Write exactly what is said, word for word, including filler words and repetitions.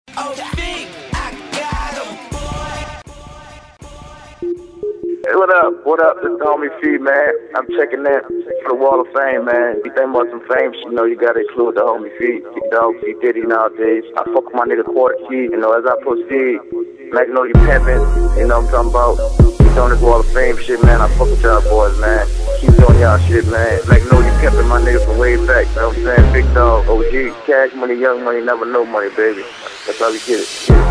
Hey, what up? What up? It's the homie Feed, man. I'm checking in for the Wall of Fame, man. You think about some fame, you know, you gotta include the homie Feed. Big dog, P. Diddy nowadays. I fuck with my nigga Quarter Key, you know, as I proceed. Magnolia pimpin, you know what I'm talking about. He's on this Wall of Fame shit, man. I fuck with y'all boys, man. Keep doing y'all shit, man. Magnolia pimpin, my nigga from way back, you know what I'm saying? Big dog, O G, cash money, young money, never know money, baby. That's how we get it.